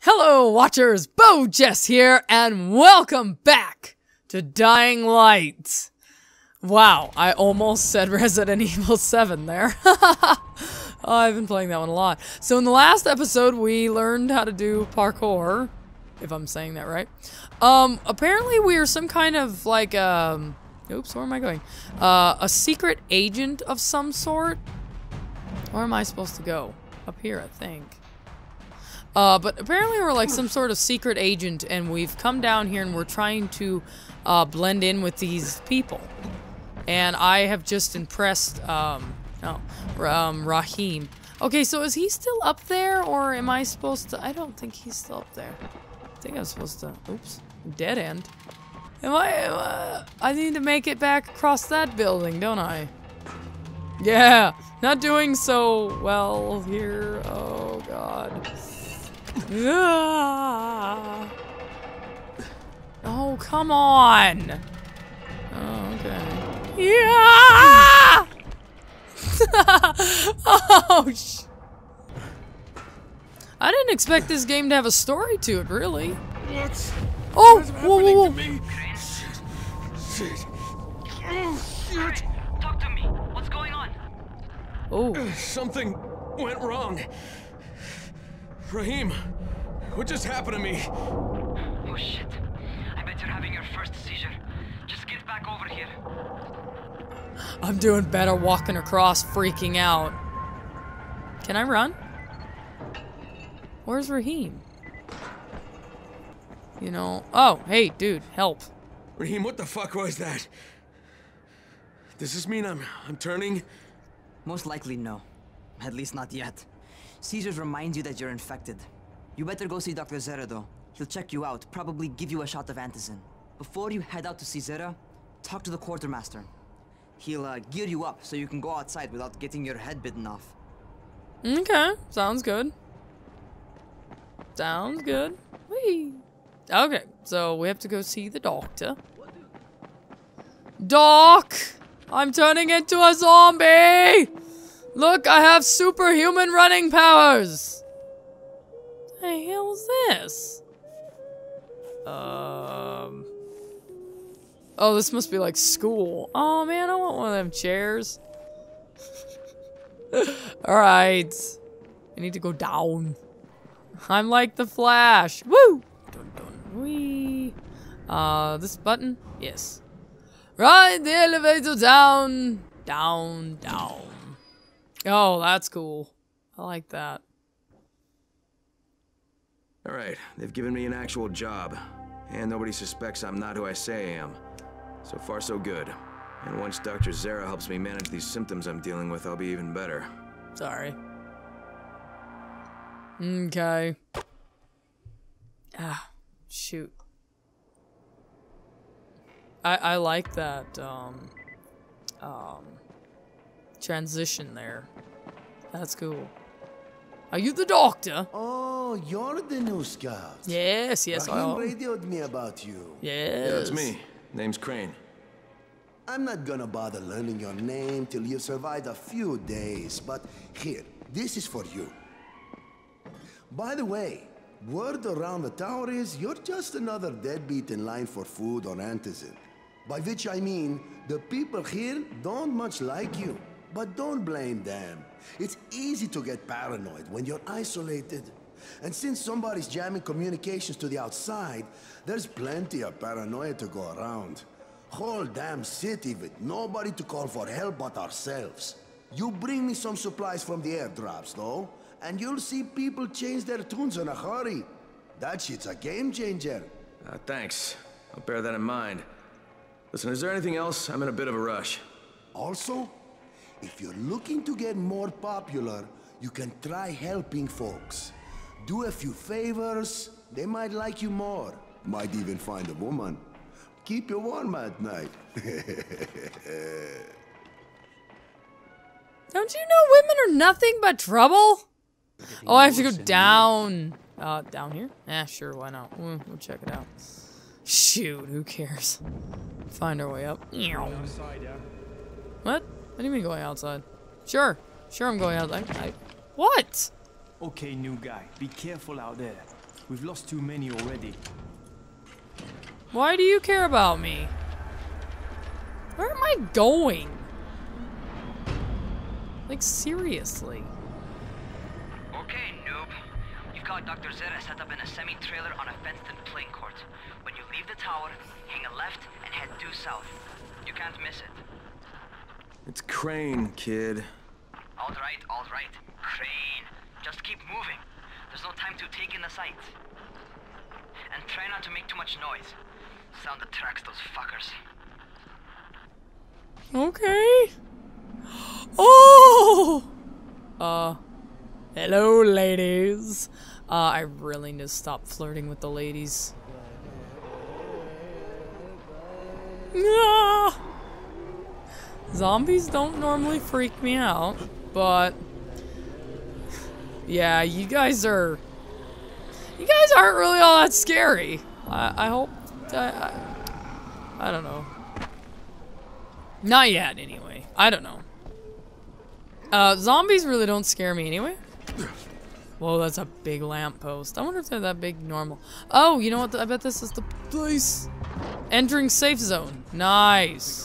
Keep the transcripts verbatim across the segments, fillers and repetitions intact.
Hello, watchers! Bo Jess here, and welcome back to Dying Light. Wow, I almost said Resident Evil seven there. Oh, I've been playing that one a lot. So in the last episode, we learned how to do parkour, if I'm saying that right. Um, apparently we are some kind of, like, um... Oops, where am I going? Uh, a secret agent of some sort? Where am I supposed to go? Up here, I think. Uh, but apparently we're like some sort of secret agent, and we've come down here and we're trying to uh, blend in with these people. And I have just impressed, um, no, um, Rahim. Okay, so is he still up there, or am I supposed to? I don't think he's still up there. I think I'm supposed to. Oops, dead end. Am I? Am I, I need to make it back across that building, don't I? Yeah, not doing so well here. Oh God. Yeah. Oh, come on. Oh, okay. Yeah. Oh, sh I didn't expect this game to have a story to it, really. What? Oh, what is whoa, happening whoa, to whoa. me? Shit. Shit. Oh, shit. Talk to me. What's going on? Oh. Something went wrong. Rahim, what just happened to me? Oh shit. I bet you're having your first seizure. Just get back over here. I'm doing better walking across, freaking out. Can I run? Where's Rahim? You know. Oh, hey, dude, help. Rahim, what the fuck was that? Does this mean I'm I'm turning? Most likely no. At least not yet. Seizures remind you that you're infected. You better go see Doctor Zere though. He'll check you out, probably give you a shot of antizin. Before you head out to see Zere, talk to the quartermaster. He'll uh, gear you up so you can go outside without getting your head bitten off. Okay, sounds good. Sounds good. Whee. Okay, so we have to go see the doctor. Doc! I'm turning into a zombie! Look, I have superhuman running powers! What the hell is this? Um... Oh, this must be like school. Oh man, I want one of them chairs. Alright. I need to go down. I'm like the Flash. Woo! Dun, dun, wee. Uh, this button? Yes. Ride the elevator down. Down, down. Oh, that's cool. I like that. Alright, they've given me an actual job. And nobody suspects I'm not who I say I am. So far, so good. And once Doctor Zere helps me manage these symptoms I'm dealing with, I'll be even better. Sorry. Okay. Ah, shoot. I I like that um um transition there. That's cool. Are you the doctor? Oh, you're the new scout. Yes, yes, I Rahim am. radioed me about you. Yes. Yeah, it's me. Name's Crane. I'm not gonna bother learning your name till you've survived a few days, but here, this is for you. By the way, word around the tower is you're just another deadbeat in line for food or antizin. By which I mean, the people here don't much like you. But don't blame them. It's easy to get paranoid when you're isolated. And since somebody's jamming communications to the outside, there's plenty of paranoia to go around. Whole damn city with nobody to call for help but ourselves. You bring me some supplies from the airdrops, though, and you'll see people change their tunes in a hurry. That shit's a game changer. Uh, thanks. I'll bear that in mind. Listen, is there anything else? I'm in a bit of a rush. Also, if you're looking to get more popular, you can try helping folks. Do a few favors, they might like you more. Might even find a woman. Keep you warm at night. Don't you know women are nothing but trouble? Oh, I have to go down. Uh, down here? Eh, sure, why not? We'll, we'll check it out. Shoot, who cares? Find our way up. What? What do you mean going outside? Sure. Sure I'm going outside. I, what? Okay, new guy, be careful out there. We've lost too many already. Why do you care about me? Where am I going? Like, seriously. Okay, noob. You've got Doctor Zera set up in a semi-trailer on a fenced-in playing court. When you leave the tower, hang a left and head due south. You can't miss it. It's Crane, kid. All right, all right. Crane. Just keep moving. There's no time to take in the sights. And try not to make too much noise. Sound attracts those fuckers. Okay. Oh! Uh, hello, ladies. Uh, I really need to stop flirting with the ladies. Ah! Zombies don't normally freak me out, but yeah, you guys are. You guys aren't really all that scary. I, I hope. I, I, I don't know. Not yet, anyway. I don't know. Uh, zombies really don't scare me anyway. Whoa, that's a big lamppost. I wonder if they're that big normal. Oh, you know what? I bet this is the place. Entering safe zone. Nice.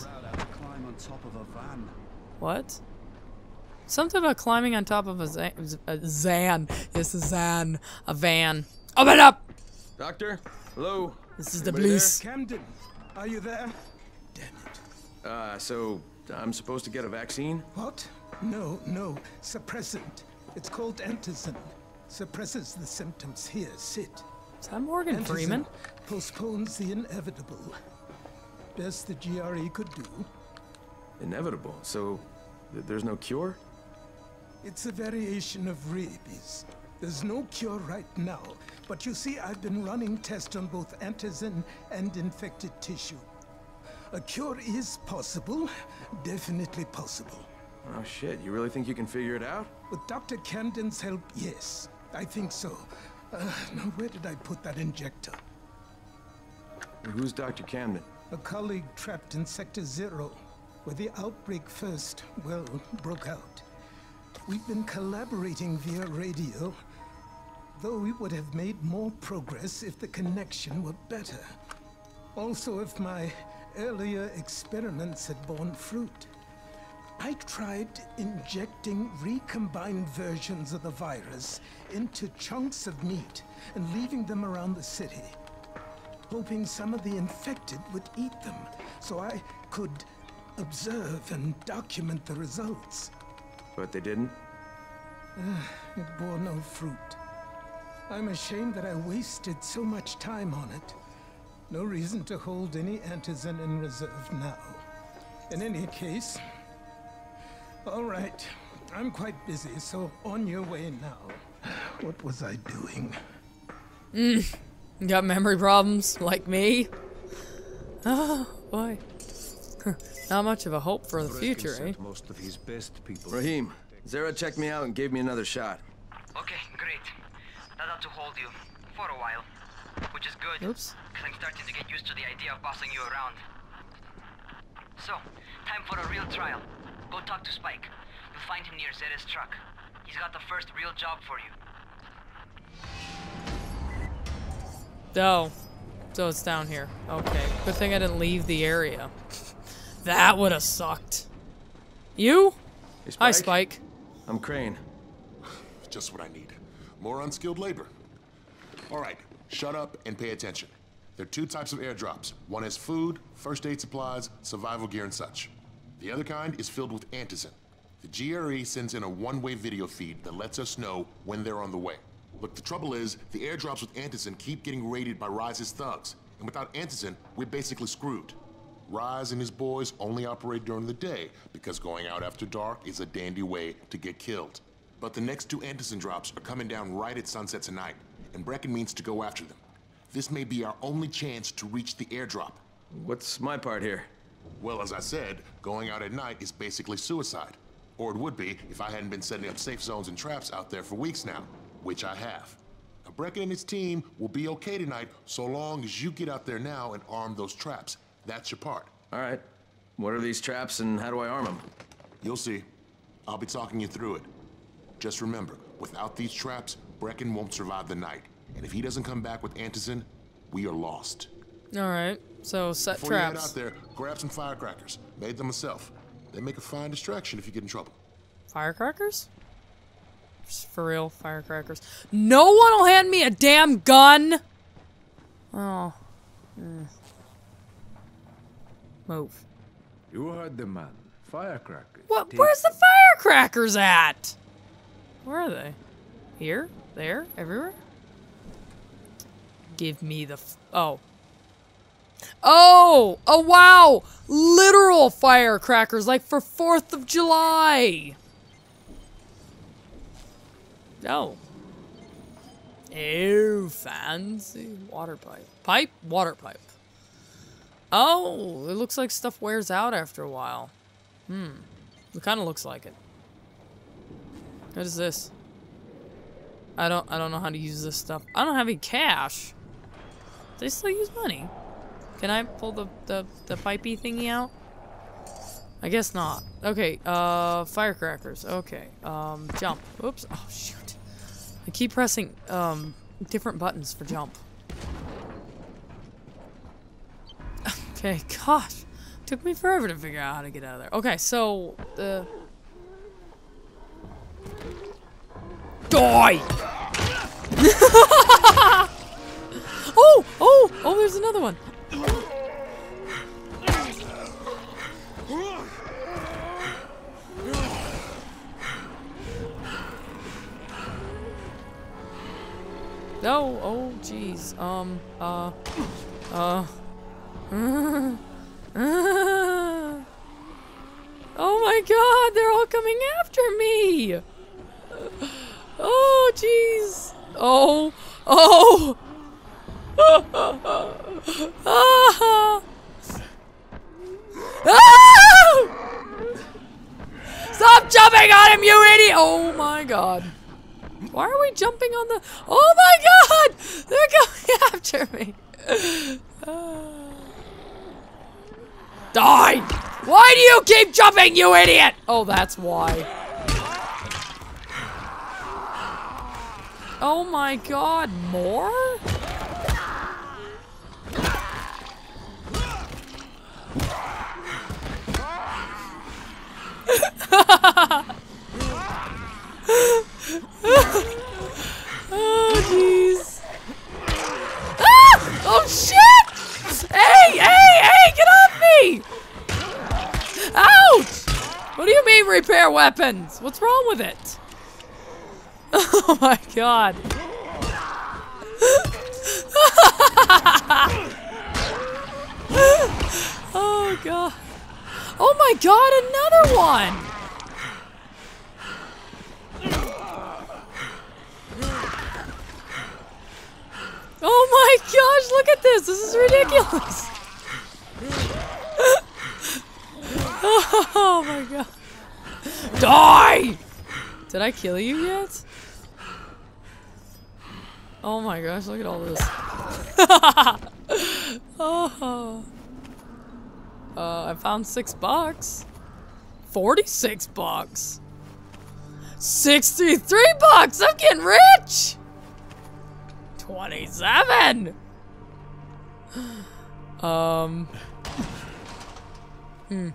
What? Something about climbing on top of a zan. A zan. Yes, a zan. A van. Open up! Doctor? Hello? This is the Anybody police. Camden, are you there? Damn it. there? Uh, so I'm supposed to get a vaccine? What? No, no. Suppressant. It's called Antizin. Suppresses the symptoms. Here, sit. Is that Morgan Antizin Freeman? postpones the inevitable. Best the G R E could do. Inevitable. So th there's no cure? It's a variation of rabies. There's no cure right now, but you see, I've been running tests on both antizin and infected tissue. A cure is possible, definitely possible. Oh shit, you really think you can figure it out? With Doctor Camden's help, yes, I think so. Uh, now, where did I put that injector? Who's Doctor Camden? A colleague trapped in Sector Zero, where the outbreak first, well, broke out. We've been collaborating via radio, though we would have made more progress if the connection were better. Also, if my earlier experiments had borne fruit. I tried injecting recombined versions of the virus into chunks of meat and leaving them around the city, hoping some of the infected would eat them so I could observe and document the results. But they didn't? It bore no fruit. I'm ashamed that I wasted so much time on it. No reason to hold any antizin in reserve now. In any case, all right, I'm quite busy, so on your way now. What was I doing? Mm. Got memory problems like me? Oh, boy. Not much of a hope for the future, eh? Most of his best people. Rahim, Zera checked me out and gave me another shot. Okay, great. That ought to hold you. For a while. Which is good. Oops. Because I'm starting to get used to the idea of bossing you around. So, time for a real trial. Go talk to Spike. You'll find him near Zera's truck. He's got the first real job for you. Oh. So it's down here. Okay. Good thing I didn't leave the area. That would have sucked. You? Hey, Spike? Hi, Spike. I'm Crane. Just what I need. More unskilled labor. All right, shut up and pay attention. There are two types of airdrops. One has food, first aid supplies, survival gear, and such. The other kind is filled with antizin. The G R E sends in a one-way video feed that lets us know when they're on the way. Look, the trouble is, the airdrops with antizin keep getting raided by Rise's thugs. And without antizin, we're basically screwed. Rise and his boys only operate during the day because going out after dark is a dandy way to get killed. But the next two antizin drops are coming down right at sunset tonight, and Brecken means to go after them. This may be our only chance to reach the airdrop. What's my part here? Well, as I said, going out at night is basically suicide. Or it would be if I hadn't been setting up safe zones and traps out there for weeks now, which I have. Now, Brecken and his team will be okay tonight so long as you get out there now and arm those traps. That's your part. All right. What are these traps and how do I arm them? You'll see. I'll be talking you through it. Just remember, without these traps, Brecken won't survive the night. And if he doesn't come back with Antizin, we are lost. Alright, so set Before you head traps. out there, grab some firecrackers. Made them myself. They make a fine distraction if you get in trouble. Firecrackers? Just for real, firecrackers. No one will hand me a damn gun! Oh. Mm. Move. You heard the man. Firecrackers. What? Take Where's the them. firecrackers at? Where are they? Here? There? Everywhere? Give me the f- oh. Oh! Oh wow! Literal firecrackers, like for fourth of July! Oh. Oh, fancy water pipe. Pipe? Water pipe. Oh, it looks like stuff wears out after a while. Hmm. It kind of looks like it. What is this? I don't I don't know how to use this stuff. I don't have any cash. They still use money. Can I pull the, the, the pipey thingy out? I guess not. Okay, uh, firecrackers. Okay, um, jump. Oops. Oh, shoot. I keep pressing, um, different buttons for jump. Okay, gosh. Took me forever to figure out how to get out of there. Okay, so, the... Die! Oh! Oh! Oh, there's another one. No! Oh, jeez. Um, uh... Uh... Oh my god, they're all coming after me! Oh, jeez. Oh. Oh! Ah! Ah! Stop jumping on him, you idiot! Oh my god. Why are we jumping on the... Oh my god! They're coming after me. Ah. Die! Why do you keep jumping, you idiot? Oh, that's why. Oh my god, more? Oh, jeez. Ah! Oh, shit! Hey, hey, hey, get off me! Ouch! What do you mean repair weapons? What's wrong with it? Oh my god. Oh god. Oh my god, another one! Oh my gosh, look at this! This is ridiculous! Oh my god. Die! Did I kill you yet? Oh my gosh, look at all this. Oh. Uh, I found six bucks. Forty-six bucks. Sixty-three bucks! I'm getting rich! Twenty-seven! Um. Hmm.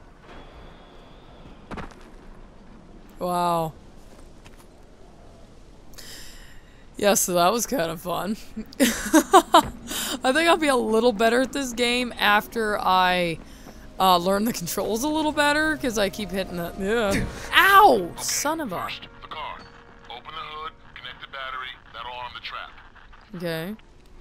Wow. Yeah, so that was kind of fun. I think I'll be a little better at this game after I uh, learn the controls a little better, because I keep hitting the... Yeah. Ow! Okay, Son of a... First, the car. Open the hood, connect the battery, that'll arm the trap. Okay.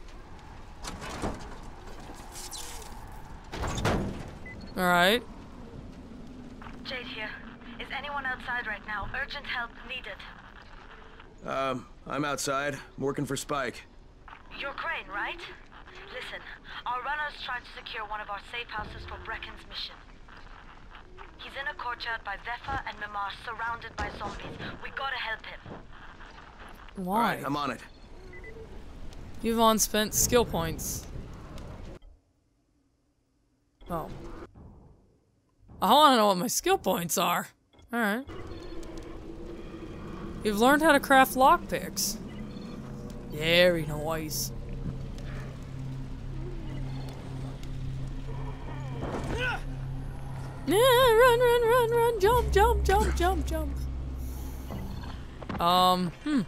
Alright. Jade here. Is anyone outside right now? Urgent help needed. Um, I'm outside, working for Spike. You're Crane, right? Listen, our runners tried to secure one of our safe houses for Brecken's mission. He's in a courtyard by Zephyr and Mimar, surrounded by zombies. We gotta help him. Why? Alright, I'm on it. You've on spent skill points. Oh. I want to know what my skill points are. Alright. You've learned how to craft lockpicks. Very nice. Yeah, run, run, run, run, jump, jump, jump, jump, jump. Um, hmm.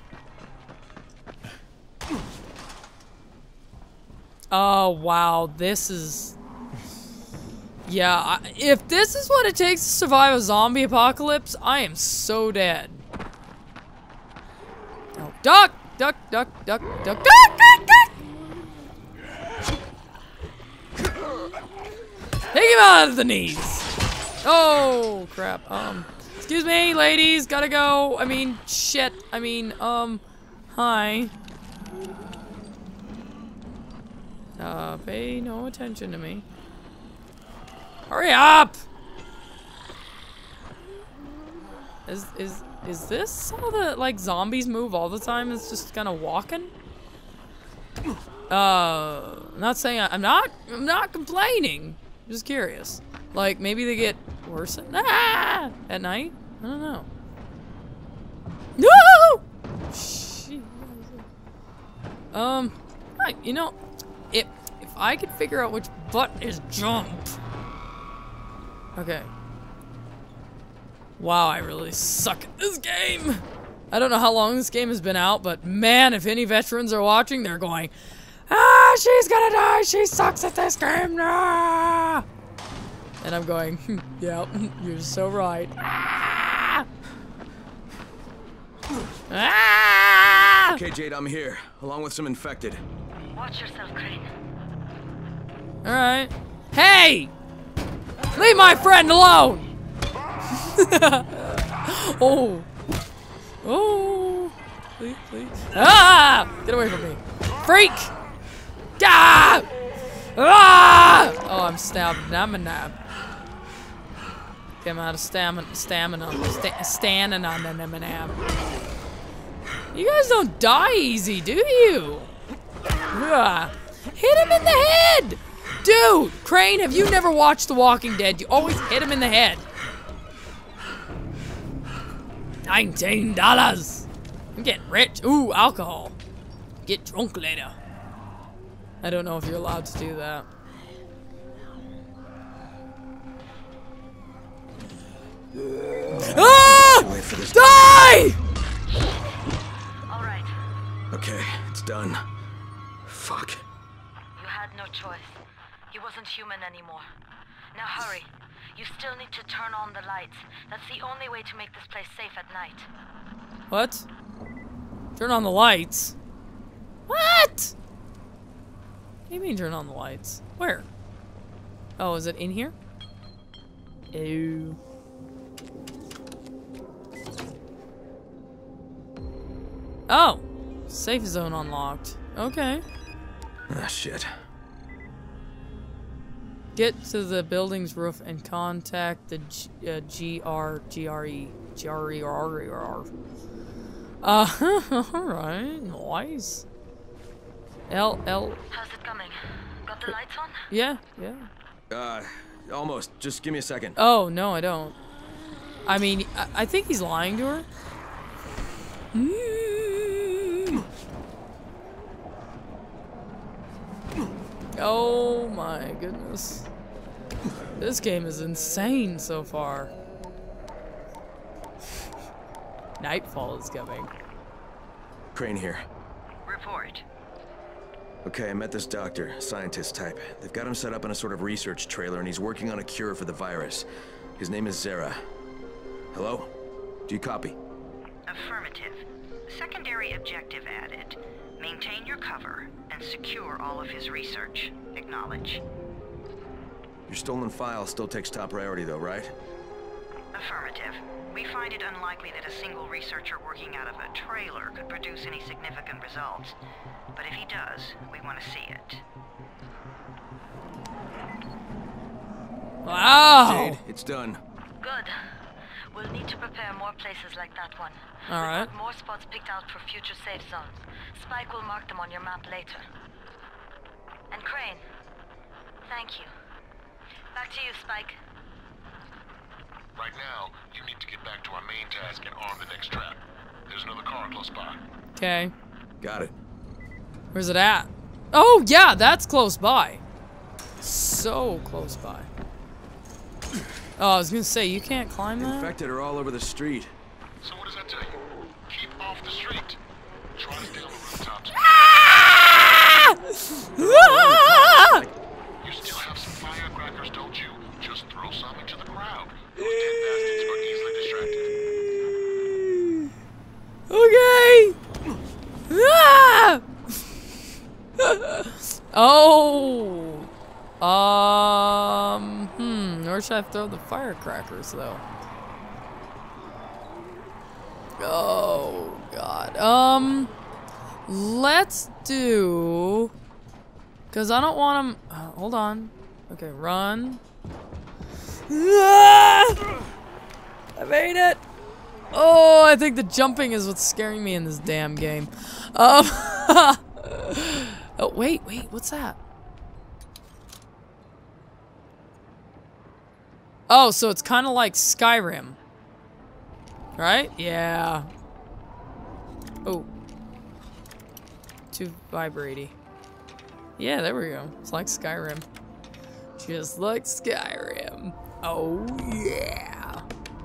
Oh, wow, this is... Yeah, I, if this is what it takes to survive a zombie apocalypse, I am so dead. Oh, duck, duck, duck, duck, duck, duck, duck, duck! Take him out of the knees. Oh, crap. Um, excuse me, ladies, gotta go. I mean, shit. I mean, um, hi. Uh, pay no attention to me. Hurry up! Is, is, is this how the, like, zombies move all the time? It's just kind of walking? Uh, I'm not saying I, I'm not, I'm not complaining. I'm just curious. Like, maybe they get worse at, ah, at night? I don't know. No! Jeez. Um, right, you know, if, if I could figure out which button is jump. Okay. Wow, I really suck at this game. I don't know how long this game has been out, but man, if any veterans are watching, they're going, ah, she's gonna die, she sucks at this game, nah! And I'm going, yeah, you're so right. Ah! Ah! Okay, Jade, I'm here, along with some infected. Watch yourself, Crane. Alright. Hey! Leave my friend alone! Oh. Oh. Please, please. Ah! Get away from me. Freak! Ah! Ah! Oh, I'm stabbed. I'm a nab. Okay, I'm out of stamina. Stamina. Sta standing on the nab. You guys don't die easy, do you? Ah. Hit him in the head! Dude! Crane, have you never watched The Walking Dead? You always hit him in the head. nineteen dollars! I'm getting rich. Ooh, alcohol. Get drunk later. I don't know if you're allowed to do that. Ah! Wait for this. Die! All right. Okay, it's done. Fuck. You had no choice. He wasn't human anymore. Now hurry. You still need to turn on the lights. That's the only way to make this place safe at night. What? Turn on the lights? What? What do you mean turn on the lights? Where? Oh, is it in here? Ew. Oh! Safe zone unlocked. Okay. Ah, shit. Get to the building's roof and contact the G, uh, G R G R E G R E R E R. Uh, alright, nice. L L. How's it coming? Got the lights on? Yeah, yeah. Uh, almost. Just give me a second. Oh, no, I don't. I mean, I, I think he's lying to her. Mm. Oh my goodness. This game is insane so far. Nightfall is coming. Crane here. Report. Okay, I met this doctor, scientist type. They've got him set up in a sort of research trailer, and he's working on a cure for the virus. His name is Zere. Hello? Do you copy? Affirmative. Secondary objective added. Maintain your cover and secure all of his research. Acknowledge. Your stolen file still takes top priority though, right? Affirmative. We find it unlikely that a single researcher working out of a trailer could produce any significant results. But if he does, we want to see it. Wow! Jade, it's done. Good. We'll need to prepare more places like that one. All right. We've got more spots picked out for future safe zones. Spike will mark them on your map later. And Crane, thank you. Back to you, Spike. Right now, you need to get back to our main task and arm the next trap. There's another car close by. Okay. Got it. Where's it at? Oh, yeah, that's close by. So close by. Oh, I was gonna say, you can't climb that? Infected are all over the street. So what does that tell you? Keep off the street. Try to stay on the rooftops. Ah! Ah! You still have some firecrackers, don't you? Just throw some into the crowd. Those ten bastards are easily distracted. Okay. Ah! Oh. Um. Hmm. Where should I throw the firecrackers, though? Oh God. Um. Let's do. Cause I don't want them. Uh, hold on. Okay. Run. Ah! I made it. Oh, I think the jumping is what's scaring me in this damn game. Um. Oh wait, wait. What's that? Oh, so it's kind of like Skyrim. Right? Yeah. Oh. Too vibraty. Yeah, there we go. It's like Skyrim. Just like Skyrim. Oh, yeah.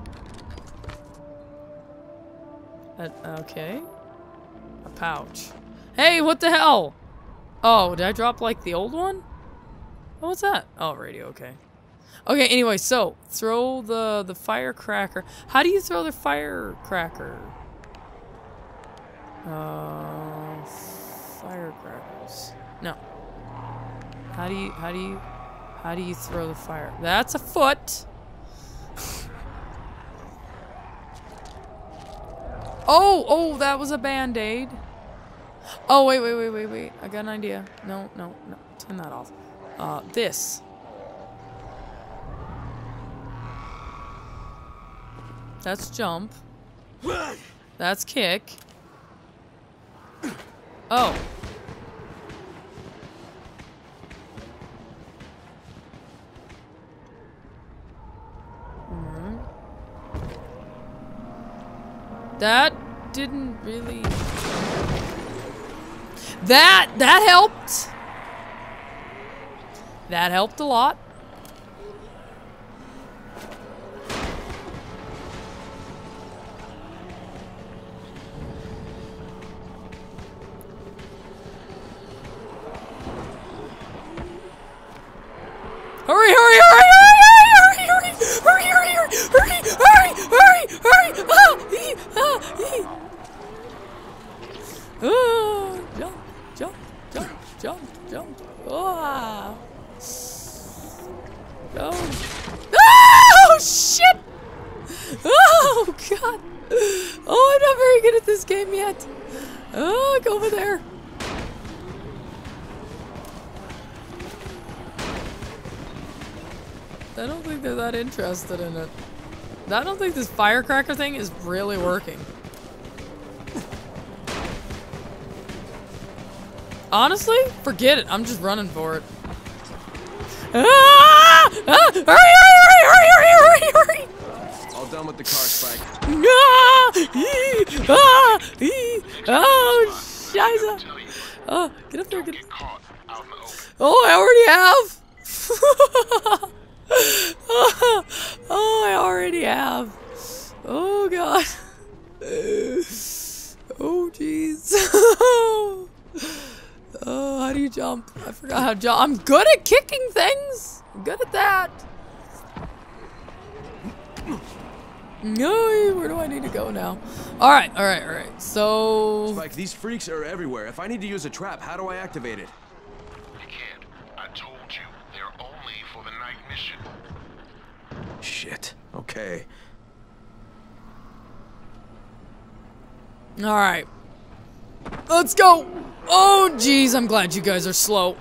Uh, okay. A pouch. Hey, what the hell? Oh, did I drop like the old one? Oh, what's that? Oh, radio, okay. Okay, anyway, so throw the the firecracker. How do you throw the firecracker? Uh, firecrackers. No. How do you how do you how do you throw the fire? That's a foot. Oh, oh, that was a band-aid. Oh, wait, wait, wait, wait, wait. I got an idea. No, no, no. Turn that off. Uh, this. That's jump. That's kick. Oh. Mm-hmm. That didn't really... That, that helped. That helped a lot. Hurry, hurry, hurry, hurry, hurry, hurry, hurry, hurry, hurry, hurry, hurry, hurry, hurry, ah, ee, ah, ee. Oh, jump, jump, jump, jump, jump, ah. Oh. Oh, shit. Oh, God. Oh, I'm not very good at this game yet. Oh, go over there. I don't think they're that interested in it. I don't think this firecracker thing is really working. Honestly, forget it. I'm just running for it. Ah! Ah! Hurry, hurry, hurry, hurry, hurry, hurry! All done with the car, Spike. Ah! Ee! Ah! Ee! Oh, scheiße! Oh, get up there, get up. Oh, I already have! Oh, oh, I already have. Oh, God. Oh, jeez. Oh, how do you jump? I forgot how to jump. I'm good at kicking things. I'm good at that. No, where do I need to go now? All right, all right, all right. So, Spike, these freaks are everywhere. If I need to use a trap, how do I activate it? You can't. I told you, they're only for the night mission. Shit. Okay. all right. Let's go. Oh, jeez, I'm glad you guys are slow.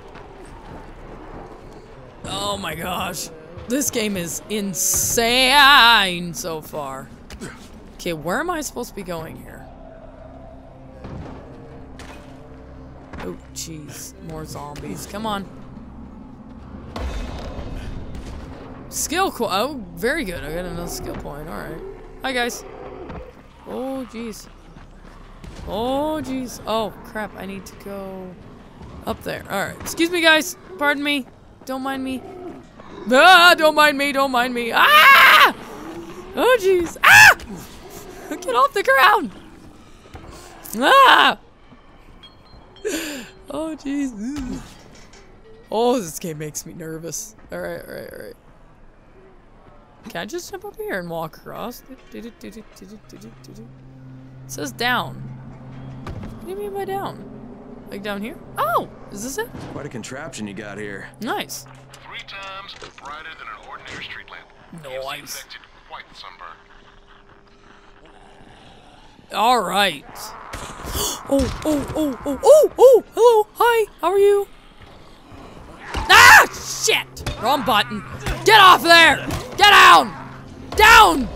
Oh my gosh. This game is insane so far. Okay, where am I supposed to be going here? Oh, jeez. More zombies. Come on. Skill co- oh, very good. I got another skill point. Alright. Hi, guys. Oh, jeez. Oh, jeez. Oh, crap. I need to go... Up there. Alright. Excuse me, guys. Pardon me. Don't mind me. Ah! Don't mind me. Don't mind me. Ah! Oh, jeez. Ah! Get off the ground. Ah! Oh, jeez. Oh, this game makes me nervous. Alright, alright, alright. Can I just jump up here and walk across? It says down. What do you mean by down? Like down here? Oh! Is this it? Quite a contraption you got here. Nice. Three times brighter than an ordinary street lamp. Nice. Quite the sunburn. Alright. Oh, oh, oh, oh, oh, oh! Hello! Hi! How are you? Ah! Shit! Wrong button. Get off there! Get down! Down!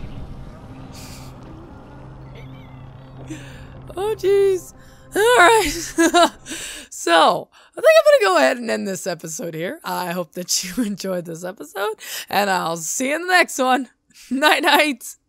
Oh, jeez. Alright. So, I think I'm gonna go ahead and end this episode here. I hope that you enjoyed this episode, and I'll see you in the next one. Night, night.